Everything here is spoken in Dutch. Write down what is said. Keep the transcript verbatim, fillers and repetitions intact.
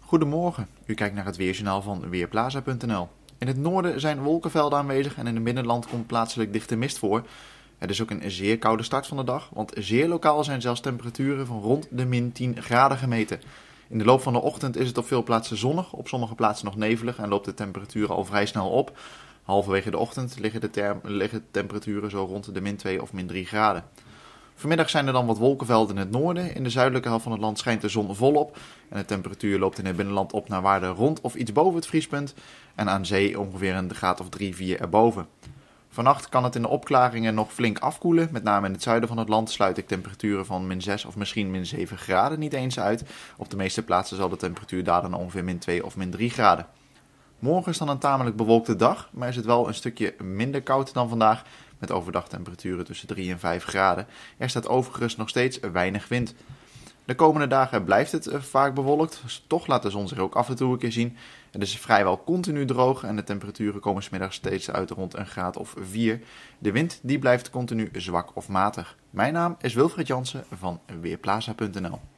Goedemorgen, u kijkt naar het Weerjournaal van Weerplaza punt n l. In het noorden zijn wolkenvelden aanwezig en in het binnenland komt plaatselijk dichte mist voor. Het is ook een zeer koude start van de dag, want zeer lokaal zijn zelfs temperaturen van rond de min tien graden gemeten. In de loop van de ochtend is het op veel plaatsen zonnig, op sommige plaatsen nog nevelig en loopt de temperatuur al vrij snel op. Halverwege de ochtend liggen de, term- liggen de temperaturen zo rond de min twee of min drie graden. Vanmiddag zijn er dan wat wolkenvelden in het noorden. In de zuidelijke helft van het land schijnt de zon volop. En de temperatuur loopt in het binnenland op naar waarden rond of iets boven het vriespunt. En aan zee ongeveer een graad of drie, vier erboven. Vannacht kan het in de opklaringen nog flink afkoelen. Met name in het zuiden van het land sluit ik temperaturen van min zes of misschien min zeven graden niet eens uit. Op de meeste plaatsen zal de temperatuur dalen naar ongeveer min twee of min drie graden. Morgen is dan een tamelijk bewolkte dag, maar is het wel een stukje minder koud dan vandaag. Met overdag temperaturen tussen drie en vijf graden. Er staat overigens nog steeds weinig wind. De komende dagen blijft het vaak bewolkt, dus toch laat de zon zich ook af en toe een keer zien. Het is vrijwel continu droog en de temperaturen komen 's middags steeds uit rond een graad of vier. De wind die blijft continu zwak of matig. Mijn naam is Wilfried Jansen van Weerplaza punt n l.